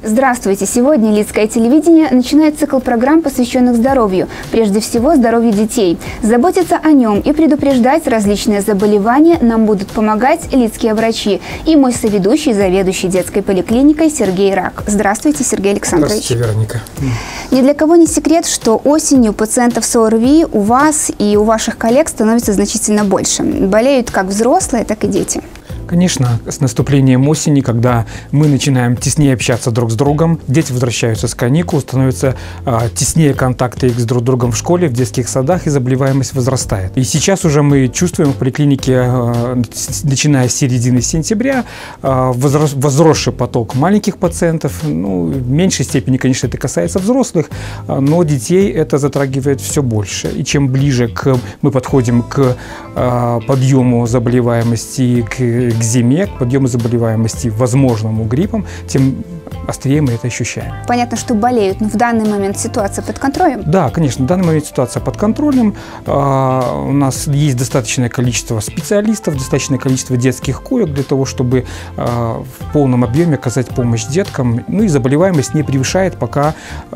Здравствуйте! Сегодня Лидское телевидение начинает цикл программ, посвященных здоровью. Прежде всего, здоровью детей. Заботиться о нем и предупреждать различные заболевания нам будут помогать лидские врачи. И мой соведущий, заведующий детской поликлиникой Сергей Рак. Здравствуйте, Сергей Александрович. Здравствуйте, Вероника. Ни для кого не секрет, что осенью пациентов с ОРВИ у вас и у ваших коллег становится значительно больше. Болеют как взрослые, так и дети. Конечно, с наступлением осени, когда мы начинаем теснее общаться друг с другом, дети возвращаются с каникул, становятся теснее контакты их с друг другом в школе, в детских садах, и заболеваемость возрастает. И сейчас уже мы чувствуем в поликлинике, начиная с середины сентября, возросший поток маленьких пациентов. Ну, в меньшей степени, конечно, это касается взрослых, но детей это затрагивает все больше. И чем ближе мы подходим к подъему заболеваемости, к зиме, к подъему заболеваемости возможному гриппом, тем острее мы это ощущаем. Понятно, что болеют, но в данный момент ситуация под контролем? Да, конечно, в данный момент ситуация под контролем. У нас есть достаточное количество специалистов, достаточное количество детских коек для того, чтобы в полном объеме оказать помощь деткам. Ну и заболеваемость не превышает пока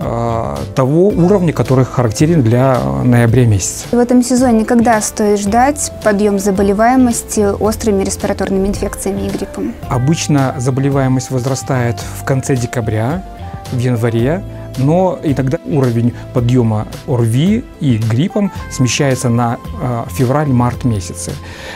того уровня, который характерен для ноября месяца. В этом сезоне когда стоит ждать подъем заболеваемости острыми респираторными инфекциями и гриппом? Обычно заболеваемость возрастает в конце декабря, в январе, но иногда уровень подъема ОРВИ и гриппом смещается на февраль-март месяцы.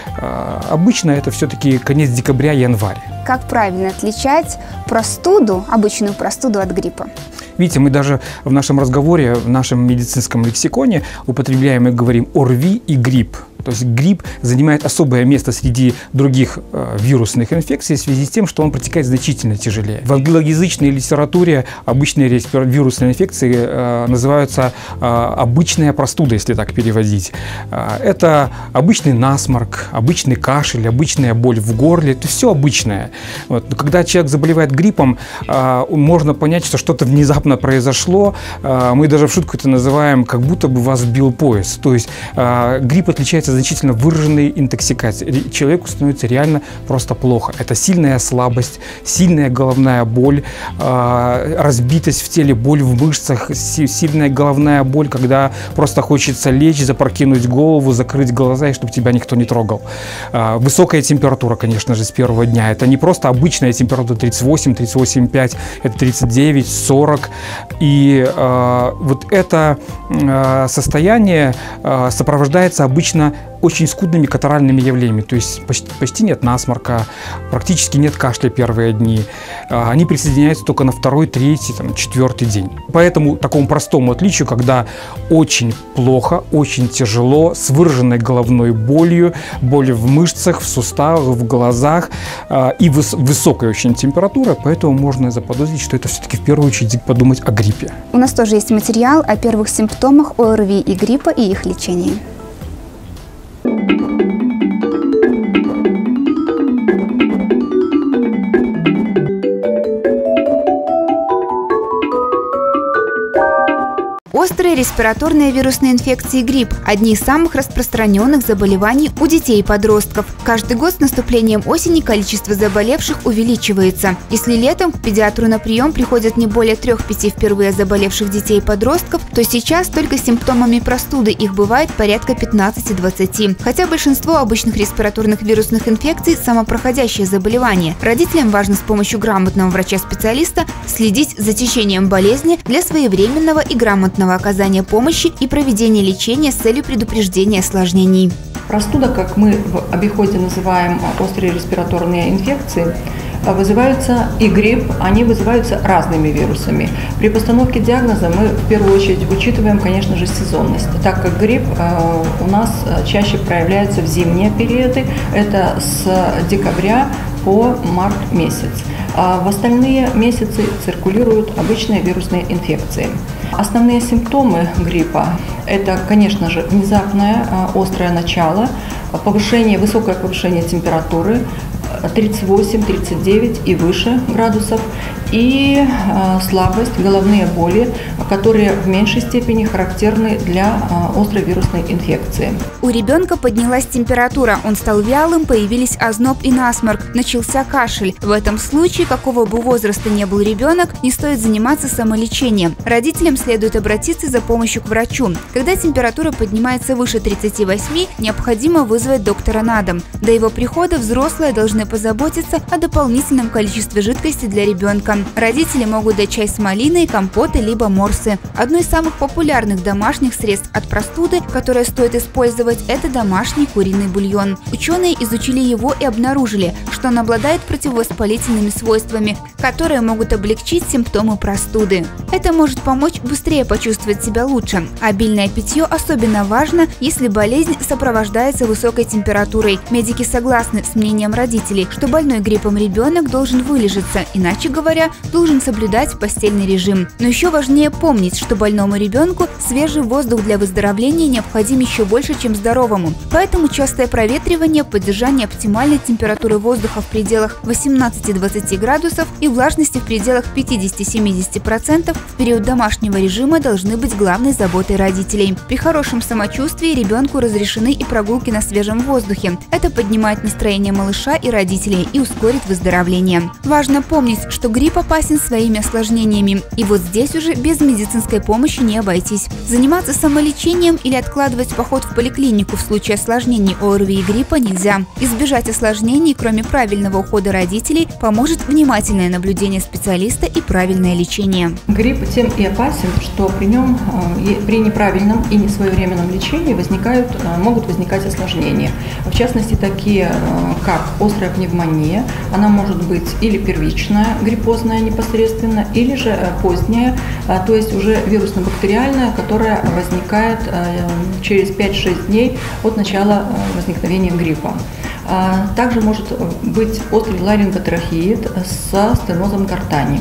Обычно это все-таки конец декабря-январь. Как правильно отличать простуду, обычную простуду от гриппа? Видите, мы даже в нашем разговоре, в нашем медицинском лексиконе употребляем и говорим ОРВИ и грипп. То есть грипп занимает особое место среди других вирусных инфекций в связи с тем, что он протекает значительно тяжелее. В англоязычной литературе обычные вирусные инфекции называются обычная простуда, если так переводить. Это обычный насморк, обычный кашель, обычная боль в горле. Это все обычное. Вот. Но когда человек заболевает гриппом, можно понять, что что-то внезапно произошло. Мы даже в шутку это называем, как будто бы вас бил поезд. То есть грипп отличается значительно выраженной интоксикацией. Человеку становится реально просто плохо. Это сильная слабость, сильная головная боль, разбитость в теле, боль в мышцах, сильная головная боль, когда просто хочется лечь, запрокинуть голову, закрыть глаза, и чтобы тебя никто не трогал. Высокая температура, конечно же, с первого дня. Это не просто обычная температура 38, 38,5, это 39, 40. И вот это состояние сопровождается обычно очень скудными катаральными явлениями, то есть почти нет насморка, практически нет кашля первые дни. Они присоединяются только на второй, третий, четвертый день. Поэтому такому простому отличию, когда очень плохо, очень тяжело, с выраженной головной болью, болью в мышцах, в суставах, в глазах и высокая очень температура, поэтому можно заподозрить, что это все-таки в первую очередь подумать о гриппе. У нас тоже есть материал о первых симптомах ОРВИ и гриппа и их лечении. Острые респираторные вирусные инфекции и грипп – одни из самых распространенных заболеваний у детей и подростков. Каждый год с наступлением осени количество заболевших увеличивается. Если летом к педиатру на прием приходят не более 3-5 впервые заболевших детей и подростков, то сейчас только с симптомами простуды их бывает порядка 15-20. Хотя большинство обычных респираторных вирусных инфекций – самопроходящие заболевания. Родителям важно с помощью грамотного врача-специалиста следить за течением болезни для своевременного и грамотного оказания помощи и проведения лечения с целью предупреждения осложнений. Простуда, как мы в обиходе называем острые респираторные инфекции, вызываются и грипп, они вызываются разными вирусами. При постановке диагноза мы в первую очередь учитываем, конечно же, сезонность, так как грипп у нас чаще проявляется в зимние периоды, это с декабря по март месяц. А в остальные месяцы циркулируют обычные вирусные инфекции. Основные симптомы гриппа – это, конечно же, внезапное острое начало, высокое повышение температуры 38, 39 и выше градусов, и слабость, головные боли, которые в меньшей степени характерны для острой вирусной инфекции. У ребенка поднялась температура, он стал вялым, появились озноб и насморк, начался кашель. В этом случае, какого бы возраста ни был ребенок, не стоит заниматься самолечением. Родителям следует обратиться за помощью к врачу. Когда температура поднимается выше 38, необходимо вызвать доктора на дом. До его прихода взрослые должны позаботиться о дополнительном количестве жидкости для ребенка. Родители могут дать чай с малиной, компоты либо морсы. Одно из самых популярных домашних средств от простуды, которое стоит использовать, это домашний куриный бульон. Ученые изучили его и обнаружили, что он обладает противовоспалительными свойствами, которые могут облегчить симптомы простуды. Это может помочь быстрее почувствовать себя лучше. Обильное питье особенно важно, если болезнь сопровождается высокой температурой. Медики согласны с мнением родителей, что больной гриппом ребенок должен вылежаться, иначе говоря, должен соблюдать постельный режим. Но еще важнее помнить, что больному ребенку свежий воздух для выздоровления необходим еще больше, чем здоровому. Поэтому частое проветривание, поддержание оптимальной температуры воздуха в пределах 18-20 градусов и влажности в пределах 50-70% в период домашнего режима должны быть главной заботой родителей. При хорошем самочувствии ребенку разрешены и прогулки на свежем воздухе. Это поднимает настроение малыша и родителей и ускорит выздоровление. Важно помнить, что грипп опасен своими осложнениями, и вот здесь уже без медицинской помощи не обойтись. Заниматься самолечением или откладывать поход в поликлинику в случае осложнений ОРВИ и гриппа нельзя. Избежать осложнений, кроме правильного ухода родителей, поможет внимательное наблюдение специалиста и правильное лечение. Грипп тем и опасен, что при нем при неправильном и несвоевременном лечении могут возникать осложнения. В частности, такие как острая пневмония, она может быть или первичная, гриппозная непосредственно, или же поздняя, то есть уже вирусно-бактериальная, которая возникает через 5-6 дней от начала возникновения гриппа. Также может быть острый ларинготрахеит со стенозом гортани.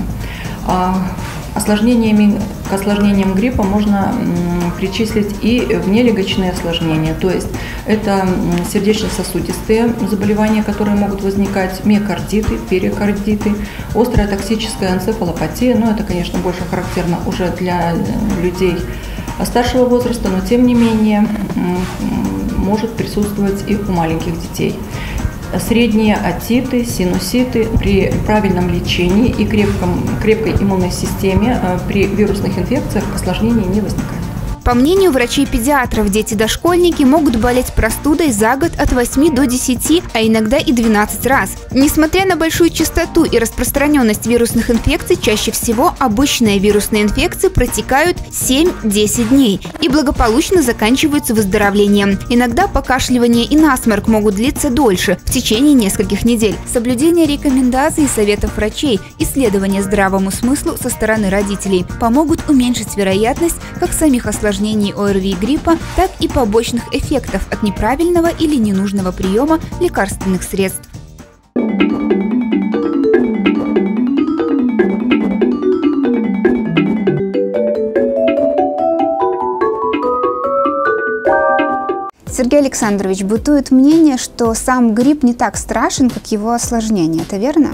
К осложнениям гриппа можно причислить и внелегочные осложнения, то есть это сердечно-сосудистые заболевания, которые могут возникать, миокардиты, перикардиты, острая токсическая энцефалопатия, но это, конечно, больше характерно уже для людей старшего возраста, но тем не менее может присутствовать и у маленьких детей. Средние отиты, синуситы при правильном лечении и крепкой иммунной системе при вирусных инфекциях осложнений не возникает. По мнению врачей-педиатров, дети-дошкольники могут болеть простудой за год от 8 до 10, а иногда и 12 раз. Несмотря на большую частоту и распространенность вирусных инфекций, чаще всего обычные вирусные инфекции протекают 7-10 дней и благополучно заканчиваются выздоровлением. Иногда покашливание и насморк могут длиться дольше, в течение нескольких недель. Соблюдение рекомендаций и советов врачей и следование здравому смыслу со стороны родителей помогут уменьшить вероятность как самих осложнений ОРВИ и гриппа, так и побочных эффектов от неправильного или ненужного приема лекарственных средств. Сергей Александрович, бытует мнение, что сам грипп не так страшен, как его осложнения. Это верно?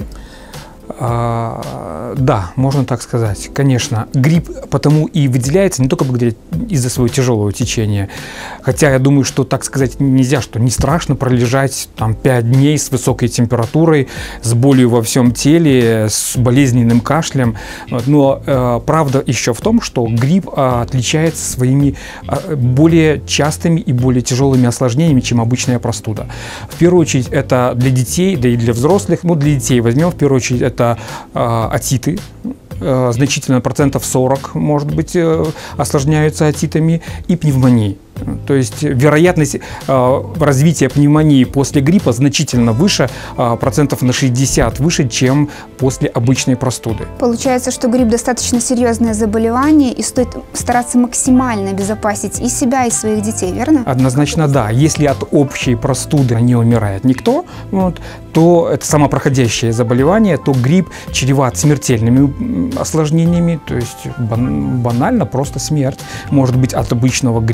Да, можно так сказать. Конечно, грипп потому и выделяется не только благодаря из-за своего тяжелого течения. Хотя я думаю, что так сказать нельзя, что не страшно пролежать там 5 дней с высокой температурой, с болью во всем теле, с болезненным кашлем. Но правда еще в том, что грипп отличается своими более частыми и более тяжелыми осложнениями, чем обычная простуда. В первую очередь это для детей, да и для взрослых. Ну, для детей возьмем в первую очередь это отиты. Значительно процентов 40, может быть, осложняются отитами, и пневмонии. То есть вероятность развития пневмонии после гриппа значительно выше, процентов на 60 выше, чем после обычной простуды. Получается, что грипп достаточно серьезное заболевание, и стоит стараться максимально обезопасить и себя, и своих детей, верно? Однозначно да. Если от общей простуды не умирает никто, то это самопроходящее заболевание, то грипп чреват смертельными осложнениями, то есть банально просто смерть может быть от обычного гриппа.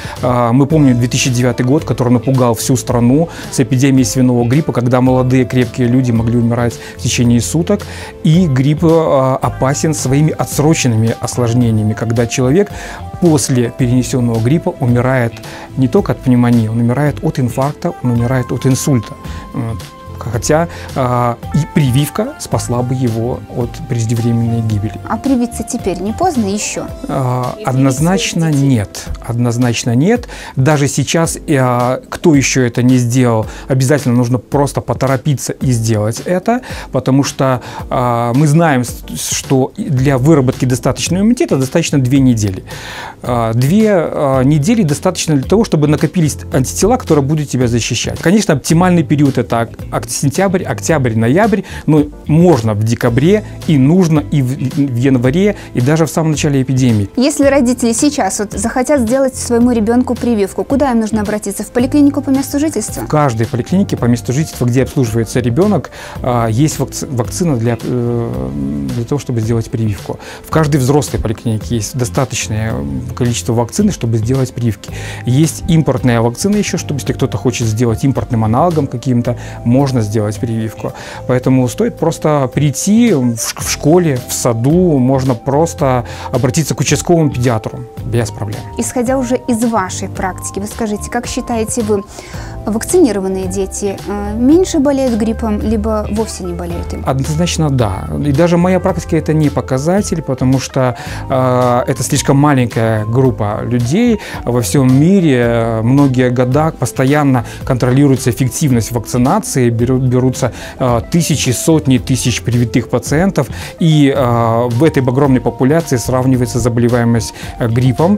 Мы помним 2009 год, который напугал всю страну с эпидемией свиного гриппа, когда молодые крепкие люди могли умирать в течение суток. И грипп опасен своими отсроченными осложнениями, когда человек после перенесенного гриппа умирает не только от пневмонии, он умирает от инфаркта, он умирает от инсульта. Хотя и прививка спасла бы его от преждевременной гибели. А привиться теперь не поздно еще? Однозначно нет. Однозначно нет. Даже сейчас, кто еще это не сделал, обязательно нужно просто поторопиться и сделать это, потому что мы знаем, что для выработки достаточного иммунитета достаточно 2 недели. 2 недели достаточно для того, чтобы накопились антитела, которые будут тебя защищать. Конечно, оптимальный период – это сентябрь, октябрь, ноябрь, но можно в декабре, и нужно и в январе, и даже в самом начале эпидемии. Если родители сейчас захотят сделать своему ребенку прививку, куда им нужно обратиться? В поликлинику по месту жительства? В каждой поликлинике по месту жительства, где обслуживается ребенок, есть вакцина для того, чтобы сделать прививку. В каждой взрослой поликлинике есть достаточное количество вакцины, чтобы сделать прививки. Есть импортная вакцина еще, чтобы если кто-то хочет сделать импортным аналогом каким-то, можно сделать прививку. Поэтому стоит просто прийти в школе, в саду, можно просто обратиться к участковому педиатру без проблем. Исходя уже из вашей практики, вы скажите, как считаете вы, вакцинированные дети меньше болеют гриппом, либо вовсе не болеют им? Однозначно да. И даже моя практика это не показатель, потому что это слишком маленькая группа людей. Во всем мире многие года постоянно контролируется эффективность вакцинации, берутся тысячи, сотни тысяч привитых пациентов, и в этой огромной популяции сравнивается заболеваемость гриппом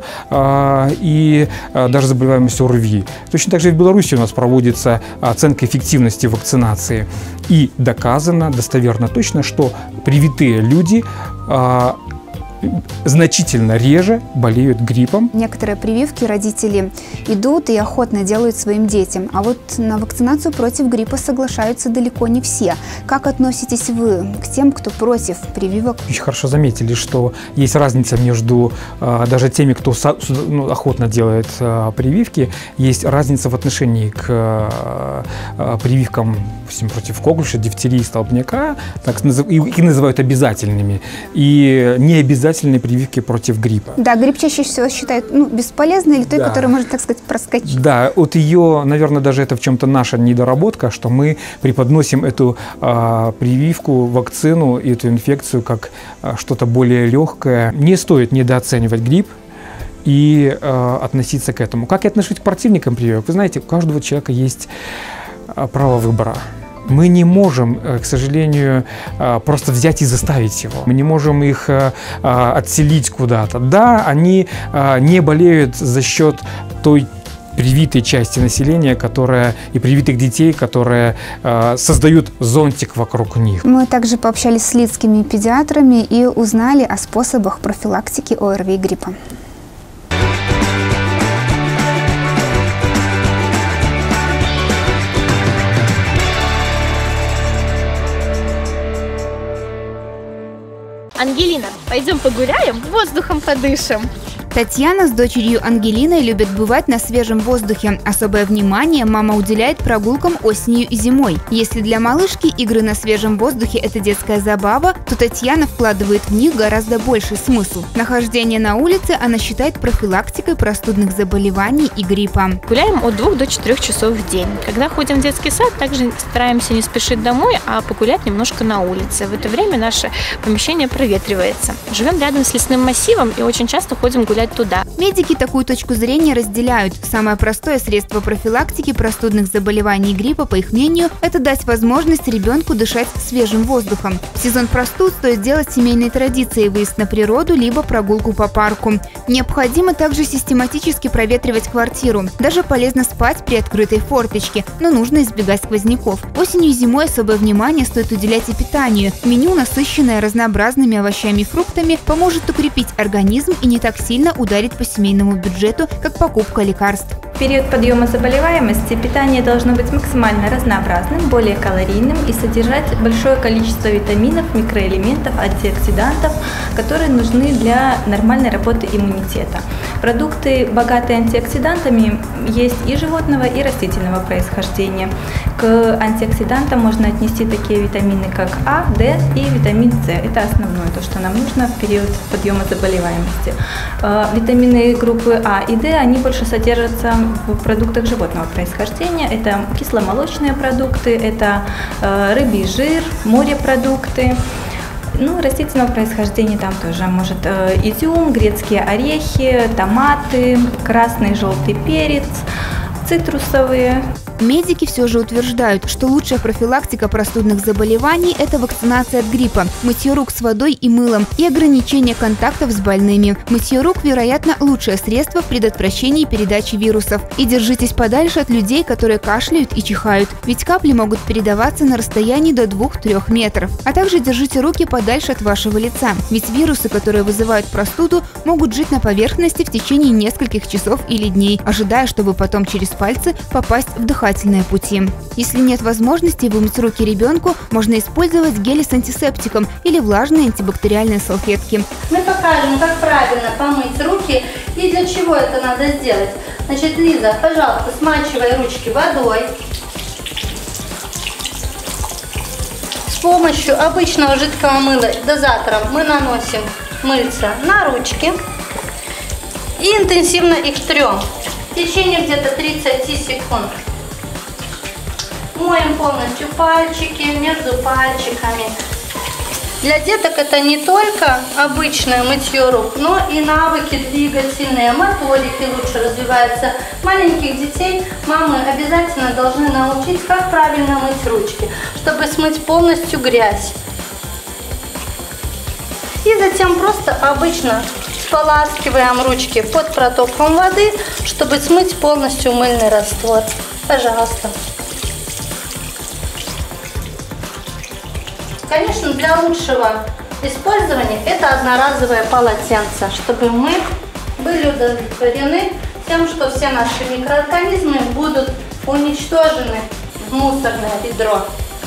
и даже заболеваемость ОРВИ. Точно так же и в Беларуси у нас проводится оценка эффективности вакцинации. И доказано, достоверно точно, что привитые люди значительно реже болеют гриппом. Некоторые прививки родители идут и охотно делают своим детям, а вот на вакцинацию против гриппа соглашаются далеко не все. Как относитесь вы к тем, кто против прививок? Очень хорошо заметили, что есть разница между даже теми, кто охотно делает прививки, есть разница в отношении к прививкам против коклюша, дифтерии, столбняка, их называют обязательными, и необязательными прививки против гриппа. Да, грипп чаще всего считают бесполезной или той, которая может, так сказать, проскочить. Да, от ее, наверное, даже это в чем-то наша недоработка, что мы преподносим эту прививку, вакцину, эту инфекцию как что-то более легкое. Не стоит недооценивать грипп и относиться к этому. Как я отношусь к противникам прививок? Вы знаете, у каждого человека есть право выбора. Мы не можем, к сожалению, просто взять и заставить его. Мы не можем их отселить куда-то. Да, они не болеют за счет той привитой части населения, и привитых детей, которые создают зонтик вокруг них. Мы также пообщались с лидскими педиатрами и узнали о способах профилактики ОРВИ и гриппа. Ангелина, пойдем погуляем, воздухом подышим. Татьяна с дочерью Ангелиной любят бывать на свежем воздухе. Особое внимание мама уделяет прогулкам осенью и зимой. Если для малышки игры на свежем воздухе – это детская забава, то Татьяна вкладывает в них гораздо больший смысл. Нахождение на улице она считает профилактикой простудных заболеваний и гриппа. Гуляем от 2 до 4 часов в день. Когда ходим в детский сад, также стараемся не спешить домой, а погулять немножко на улице. В это время наше помещение проветривается. Живем рядом с лесным массивом и очень часто ходим гулять туда. Медики такую точку зрения разделяют. Самое простое средство профилактики простудных заболеваний и гриппа, по их мнению, это дать возможность ребенку дышать свежим воздухом. В сезон простуд стоит делать семейной традицией выезд на природу либо прогулку по парку. Необходимо также систематически проветривать квартиру. Даже полезно спать при открытой форточке, но нужно избегать сквозняков. Осенью и зимой особое внимание стоит уделять и питанию. Меню, насыщенное разнообразными овощами и фруктами, поможет укрепить организм и не так сильно ударить по семейному бюджету, как покупка лекарств. период подъема заболеваемости питание должно быть максимально разнообразным, более калорийным и содержать большое количество витаминов, микроэлементов, антиоксидантов, которые нужны для нормальной работы иммунитета. Продукты, богатые антиоксидантами, есть и животного, и растительного происхождения. К антиоксидантам можно отнести такие витамины, как А, D и витамин С. Это основное, то, что нам нужно в период подъема заболеваемости. Витамины группы А и D, они больше содержатся в продуктах животного происхождения. Это кисломолочные продукты, это рыбий жир, морепродукты. Ну, растительного происхождения там тоже может изюм, грецкие орехи, томаты, красный и желтый перец, цитрусовые. Медики все же утверждают, что лучшая профилактика простудных заболеваний – это вакцинация от гриппа, мытье рук с водой и мылом и ограничение контактов с больными. Мытье рук, вероятно, лучшее средство в предотвращении передачи вирусов. И держитесь подальше от людей, которые кашляют и чихают, ведь капли могут передаваться на расстоянии до 2-3 метров. А также держите руки подальше от вашего лица, ведь вирусы, которые вызывают простуду, могут жить на поверхности в течение нескольких часов или дней, ожидая, чтобы потом через пальцы попасть в дыхательные пути. Если нет возможности вымыть руки ребенку, можно использовать гели с антисептиком или влажные антибактериальные салфетки. Мы покажем, как правильно помыть руки и для чего это надо сделать. Значит, Лиза, пожалуйста, смачивай ручки водой. С помощью обычного жидкого мыла дозатором мы наносим мыльца на ручки и интенсивно их трем в течение где-то 30 секунд. Моем полностью пальчики, между пальчиками. Для деток это не только обычное мытье рук, но и навыки двигательные, моторики лучше развиваются. Маленьких детей мамы обязательно должны научить, как правильно мыть ручки, чтобы смыть полностью грязь. И затем просто обычно споласкиваем ручки под протоком воды, чтобы смыть полностью мыльный раствор. Пожалуйста. Конечно, для лучшего использования это одноразовое полотенце, чтобы мы были удовлетворены тем, что все наши микроорганизмы будут уничтожены в мусорное ведро.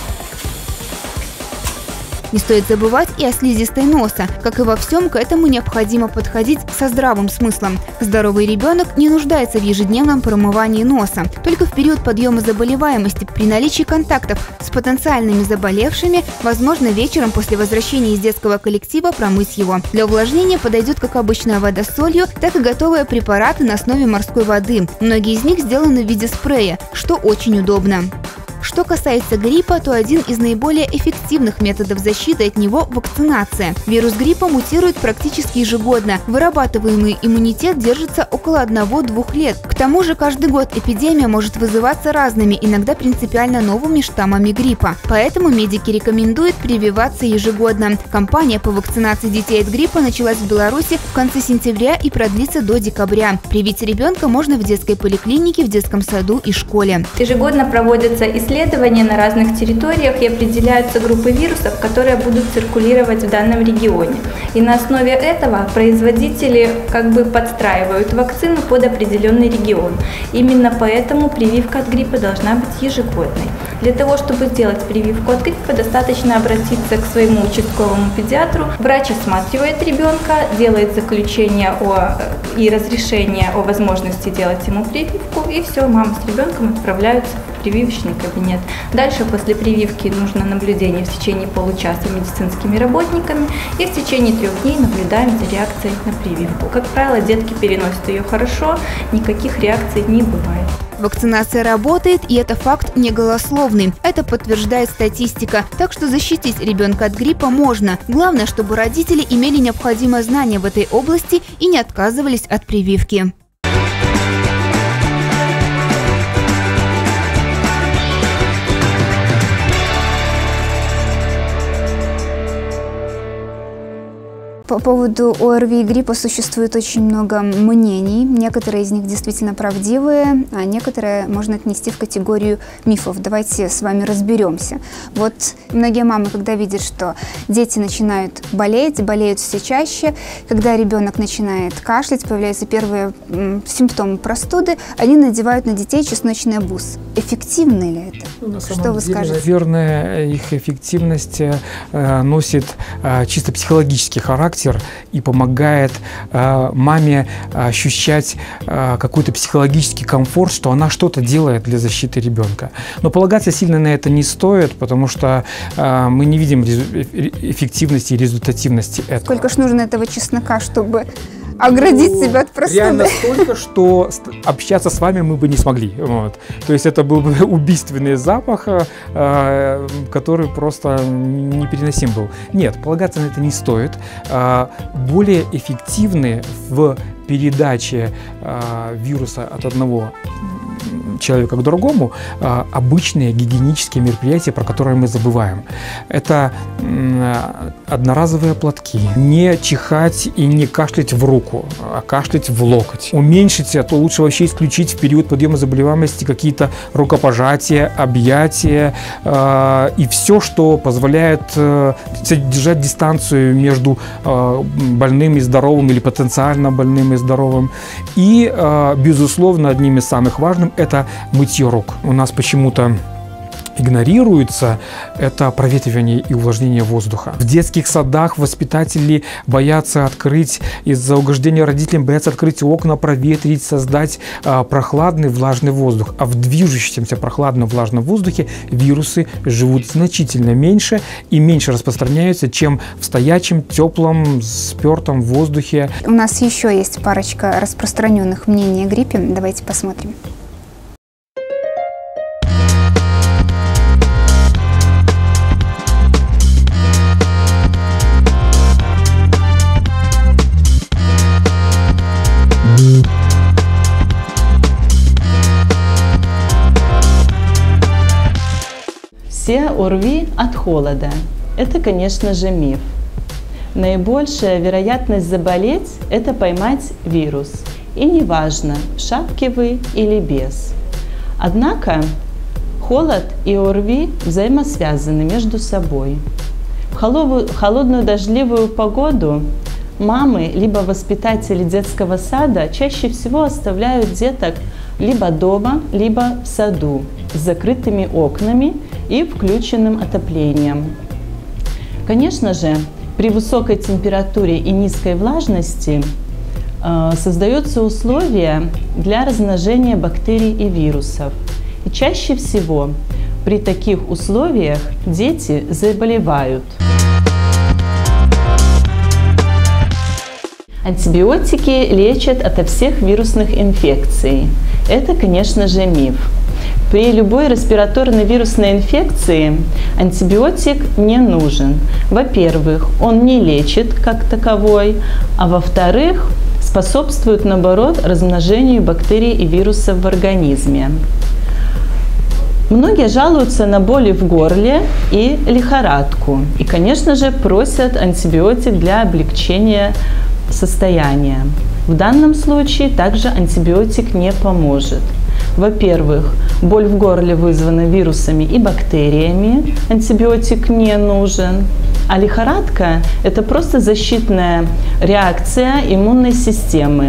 Не стоит забывать и о слизистой носа. Как и во всем, к этому необходимо подходить со здравым смыслом. Здоровый ребенок не нуждается в ежедневном промывании носа. Только в период подъема заболеваемости при наличии контактов с потенциальными заболевшими, возможно, вечером после возвращения из детского коллектива промыть его. Для увлажнения подойдет как обычная вода с солью, так и готовые препараты на основе морской воды. Многие из них сделаны в виде спрея, что очень удобно. Что касается гриппа, то один из наиболее эффективных методов защиты от него – вакцинация. Вирус гриппа мутирует практически ежегодно. Вырабатываемый иммунитет держится около 1-2 лет. К тому же каждый год эпидемия может вызываться разными, иногда принципиально новыми штаммами гриппа. Поэтому медики рекомендуют прививаться ежегодно. Кампания по вакцинации детей от гриппа началась в Беларуси в конце сентября и продлится до декабря. Привить ребенка можно в детской поликлинике, в детском саду и школе. Ежегодно проводятся исследования на разных территориях и определяются группы вирусов, которые будут циркулировать в данном регионе. И на основе этого производители подстраивают вакцину под определенный регион. Именно поэтому прививка от гриппа должна быть ежегодной. Для того, чтобы сделать прививку от гриппа, достаточно обратиться к своему участковому педиатру. Врач осматривает ребенка, делает заключение и разрешение о возможности делать ему прививку, и все, мама с ребенком отправляются в прививочный кабинет. Дальше после прививки нужно наблюдение в течение получаса медицинскими работниками, и в течение 3 дней наблюдаем за реакцией на прививку. Как правило, детки переносят ее хорошо, никаких реакций не бывает. Вакцинация работает, и это факт не голословный. Это подтверждает статистика. Так что защитить ребенка от гриппа можно. Главное, чтобы родители имели необходимое знание в этой области и не отказывались от прививки. По поводу ОРВИ и гриппа существует очень много мнений. Некоторые из них действительно правдивые, а некоторые можно отнести в категорию мифов. Давайте с вами разберемся. Вот многие мамы, когда видят, что дети начинают болеть, болеют все чаще, когда ребенок начинает кашлять, появляются первые симптомы простуды, они надевают на детей чесночный обуз. Эффективно ли это? Что вы скажете? Наверное, их эффективность носит чисто психологический характер и помогает маме ощущать какой-то психологический комфорт, что она что-то делает для защиты ребенка. Но полагаться сильно на это не стоит, потому что мы не видим эффективности и результативности этого. Сколько ж нужно этого чеснока, чтобы оградить себя от простуды? Реально столько, что общаться с вами мы бы не смогли. Вот. То есть это был бы убийственный запах, который просто непереносим был. Нет, полагаться на это не стоит. Более эффективны в передаче вируса от одного человека к другому обычные гигиенические мероприятия, про которые мы забываем. Это одноразовые платки, не чихать и не кашлять в руку, а кашлять в локоть. Уменьшить, а то лучше вообще исключить в период подъема заболеваемости какие-то рукопожатия, объятия и все, что позволяет держать дистанцию между больным и здоровым или потенциально больным и здоровым. И, безусловно, одним из самых важных – это мытье рук. У нас почему-то игнорируется это проветривание и увлажнение воздуха. В детских садах воспитатели боятся открыть, из-за угождения родителям боятся открыть окна, проветрить, создать прохладный влажный воздух. А в движущемся прохладном влажном воздухе вирусы живут значительно меньше и меньше распространяются, чем в стоячем, теплом, спертом воздухе. У нас еще есть парочка распространенных мнений о гриппе. Давайте посмотрим. Все ОРВИ от холода. Это, конечно же, миф. Наибольшая вероятность заболеть – это поймать вирус. И неважно, в шапке вы или без. Однако холод и ОРВИ взаимосвязаны между собой. В холодную дождливую погоду мамы либо воспитатели детского сада чаще всего оставляют деток либо дома, либо в саду с закрытыми окнами и включенным отоплением. Конечно же, при высокой температуре и низкой влажности создаются условия для размножения бактерий и вирусов. И чаще всего при таких условиях дети заболевают. Антибиотики лечат ото всех вирусных инфекций. Это, конечно же, миф. При любой респираторной вирусной инфекции антибиотик не нужен. Во-первых, он не лечит как таковой, а во-вторых, способствует, наоборот, размножению бактерий и вирусов в организме. Многие жалуются на боли в горле и лихорадку. И, конечно же, просят антибиотик для облегчения состояния. В данном случае также антибиотик не поможет. Во-первых, боль в горле вызвана вирусами и бактериями, антибиотик не нужен. А лихорадка – это просто защитная реакция иммунной системы.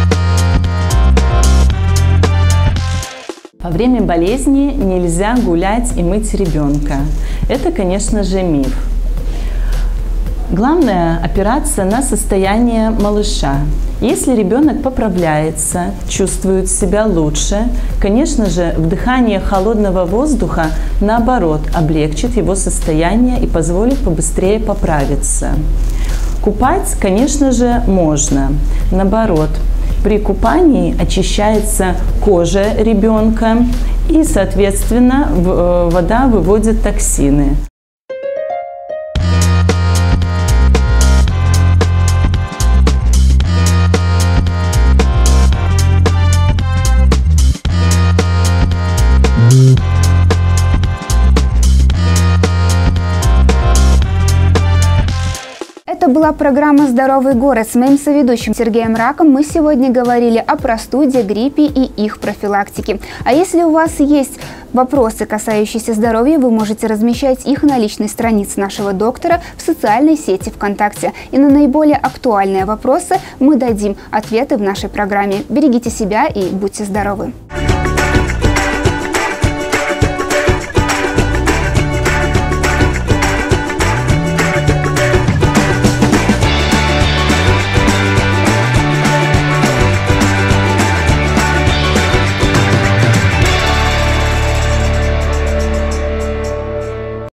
Во время болезни нельзя гулять и мыть ребенка. Это, конечно же, миф. Главное – опираться на состояние малыша. Если ребенок поправляется, чувствует себя лучше, конечно же, вдыхание холодного воздуха, наоборот, облегчит его состояние и позволит побыстрее поправиться. Купать, конечно же, можно. Наоборот, при купании очищается кожа ребенка и, соответственно, вода выводит токсины. Это была программа «Здоровый город». С моим соведущим Сергеем Раком мы сегодня говорили о простуде, гриппе и их профилактике. А если у вас есть вопросы, касающиеся здоровья, вы можете размещать их на личной странице нашего доктора в социальной сети ВКонтакте. И на наиболее актуальные вопросы мы дадим ответы в нашей программе. Берегите себя и будьте здоровы!